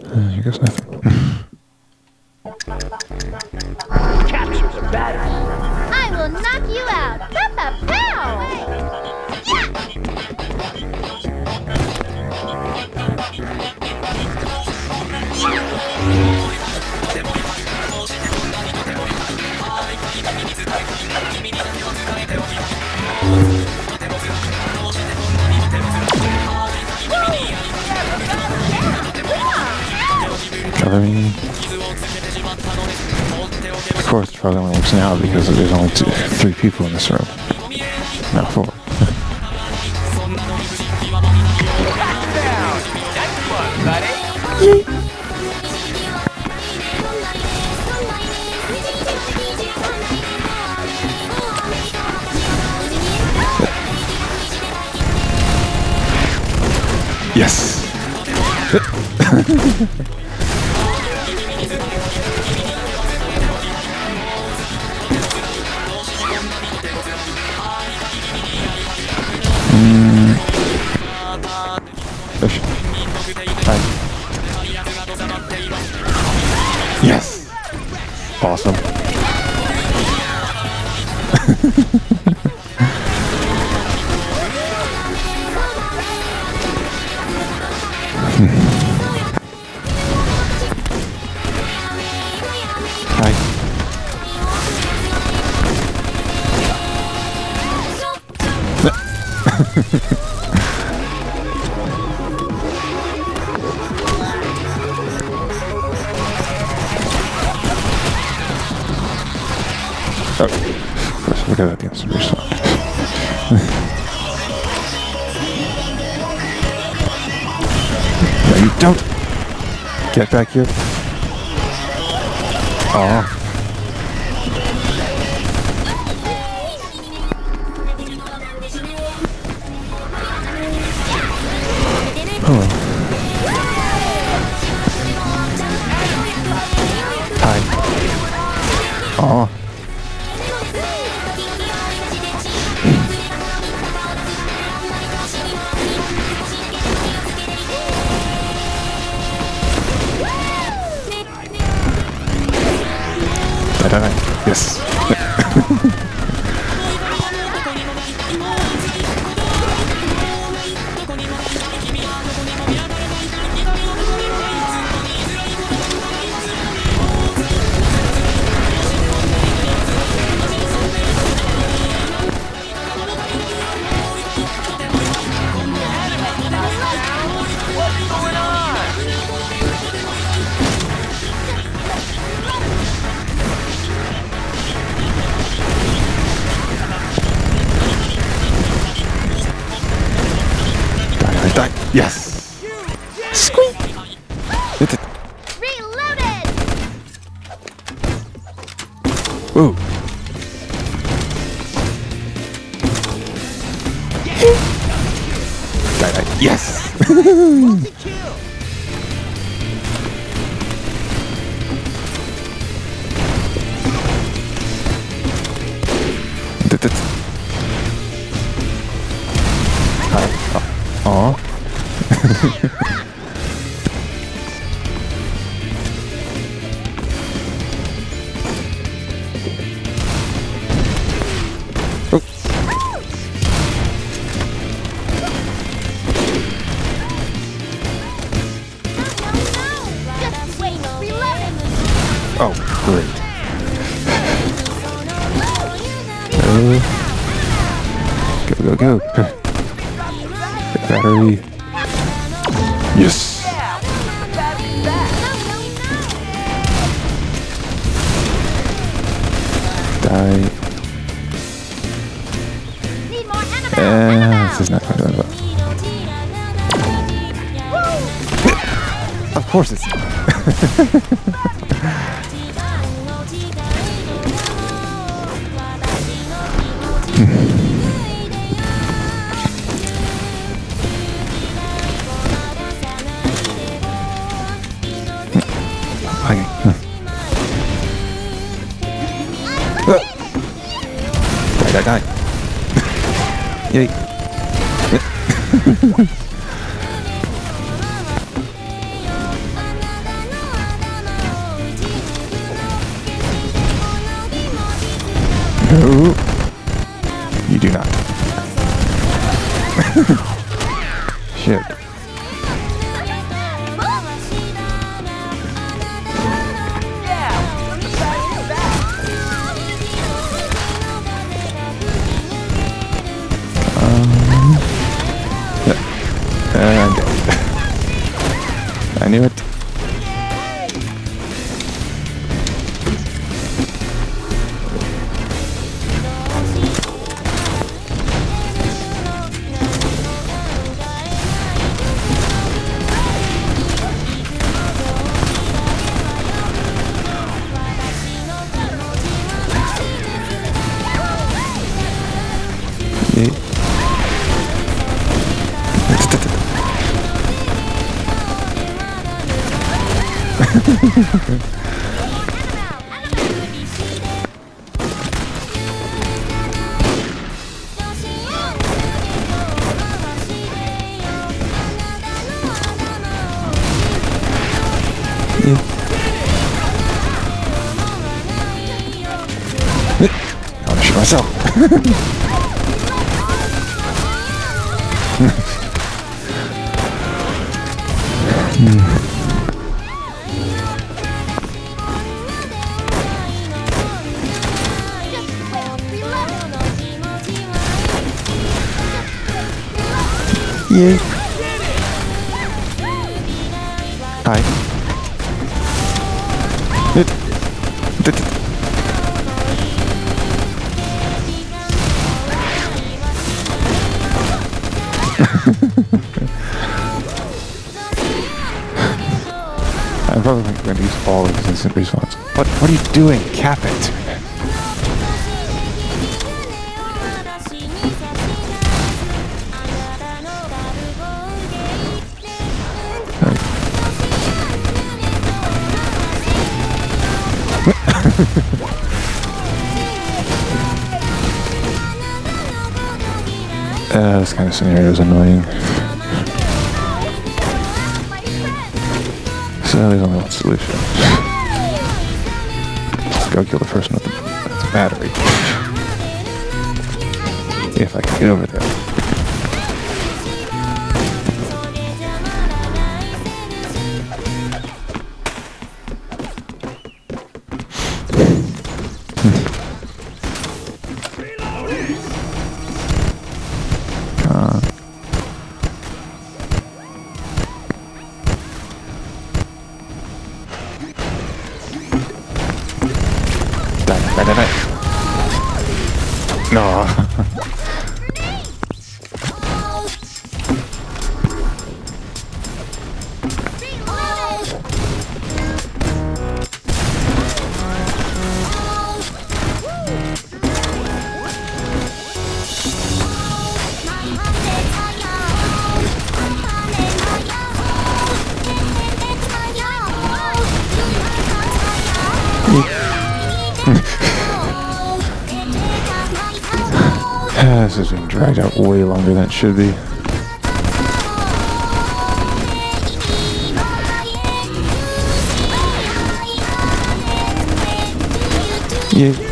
Here goes nothing. Capture the battery. I will knock you out. Pow! Gathering. Of course, it probably only works now because there's only 3 people in this room. Not 4. Down. Nice one, buddy. Yes! Push. Right. Yes! Awesome. Hi. Oh, of course, look at that, the answer is no, you don't! Get back here. Aw. Oh. Hi. Aw. Yes. What's going on? Die. Yes. Squeak. Hit it. Reloaded! Ooh. Die. Yes. Multi-kill. Hit it. Hi. Aw. Oh. Just wait, reloading! Oh, great. Go. Battery. Yes. Die. Need more Annabelle! This is not going to go well. Of course it's not. Okay. Die. Yay. knew it. I want to shoot myself. Yay. Hi. I'm probably going to use all of his instant respawns. What are you doing? Cap it. This kind of scenario is annoying. So there's only one solution. Go kill the person with the battery. If I can get over there. No. This is being dragged out way longer than it should be. Yeah.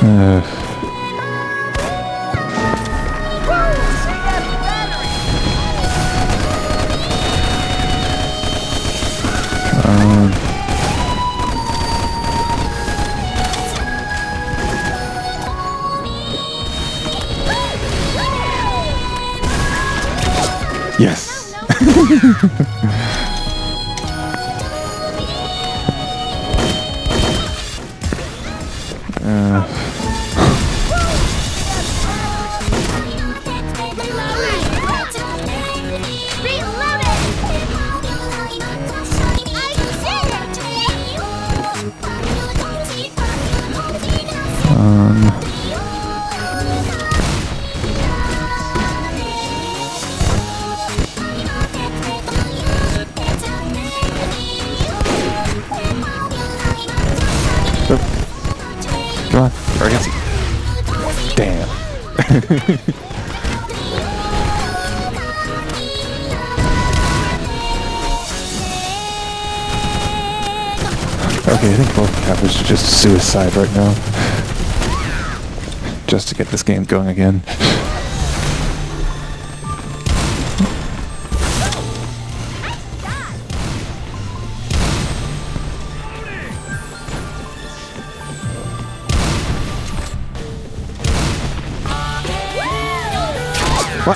Yes. Come on, urgency. Damn. Okay, I think both cappers are just suicide right now. Just to get this game going again. What?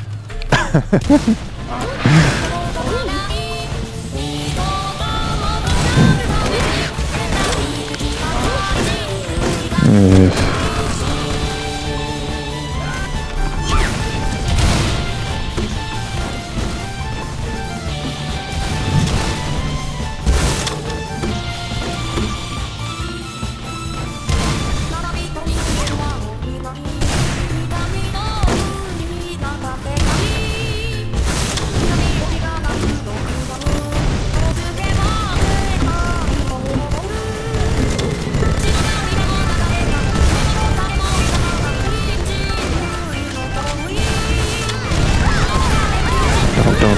Don't.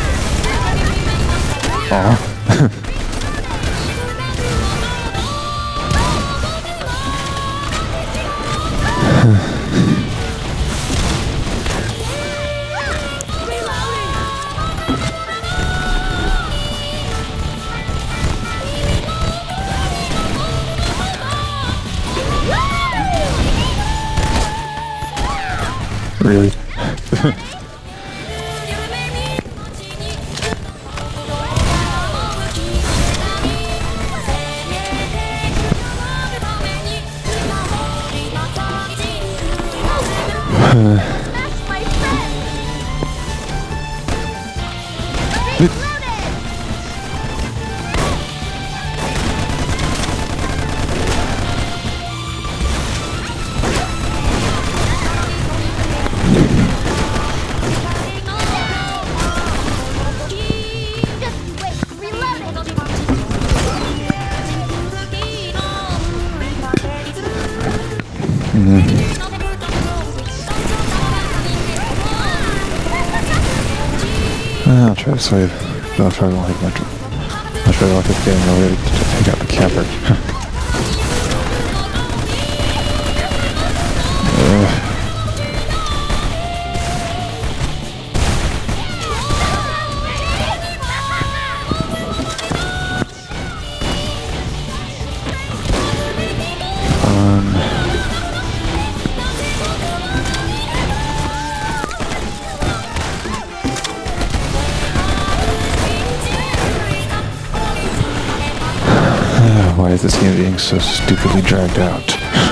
Aw. Really? That's my friend. Just wait, reloading. I'll try to save. I'll try to like much. I'll try to like this game already to take out the capper. Why is this game being so stupidly dragged out?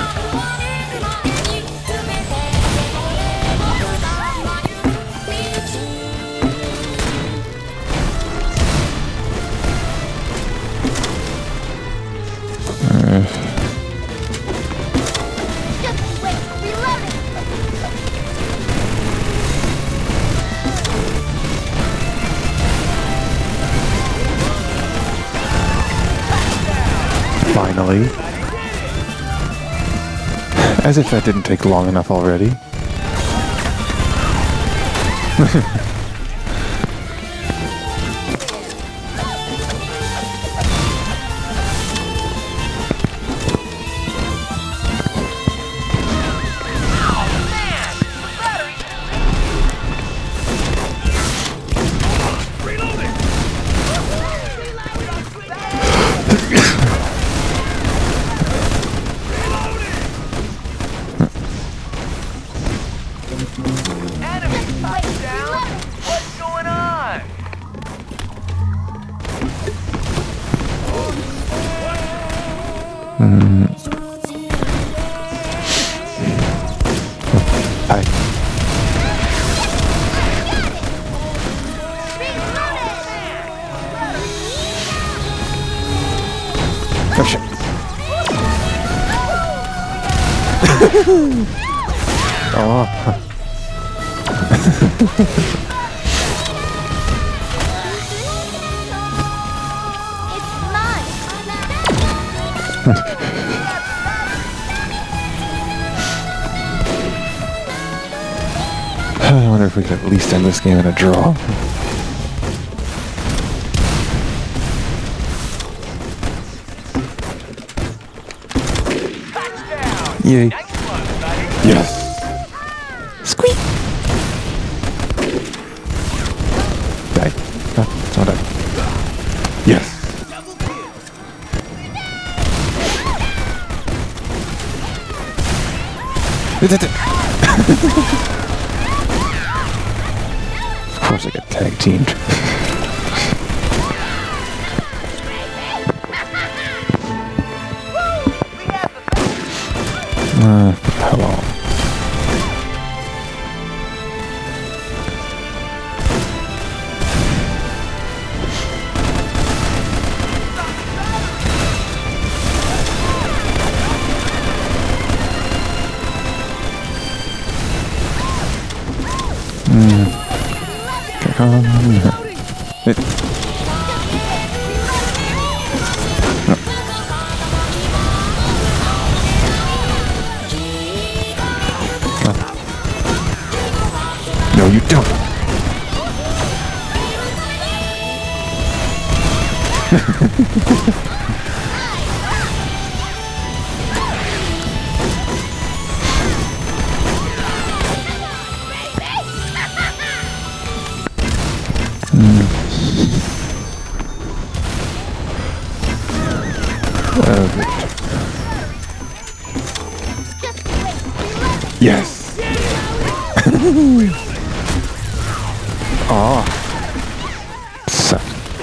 Just wait, reloading. Finally. As if that didn't take long enough already. Hi. Oh shit. Oh. It's mine. I wonder if we could at least end this game in a draw. Touchdown. Yay. Nice one, buddy. Yes. Squeak. Die. No, it's not die. Yes. Of course I get tag teamed. Hello. No, you don't. Yes. Oh. Suck.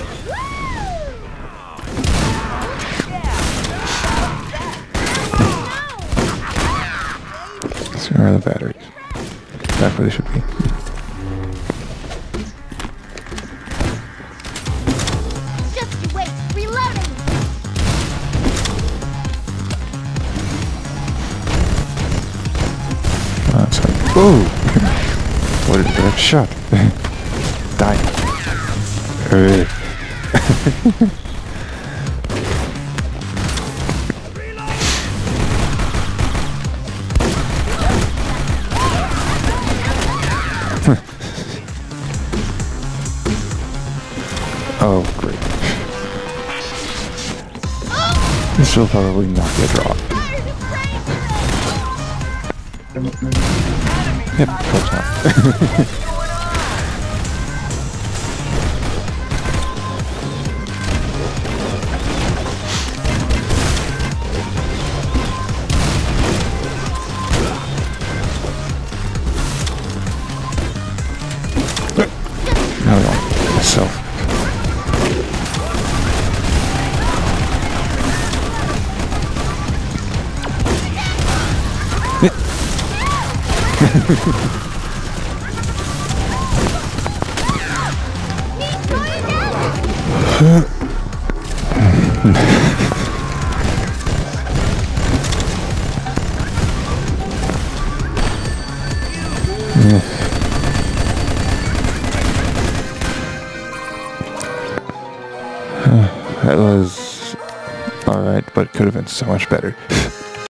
So where are the batteries? That's where they should be. Just wait. Reloading. That's like, whoa! What a direct shot. Die. Oh, great. This will probably not get dropped. Yep, hope not. Now I don't myself. That was alright, but could have been so much better.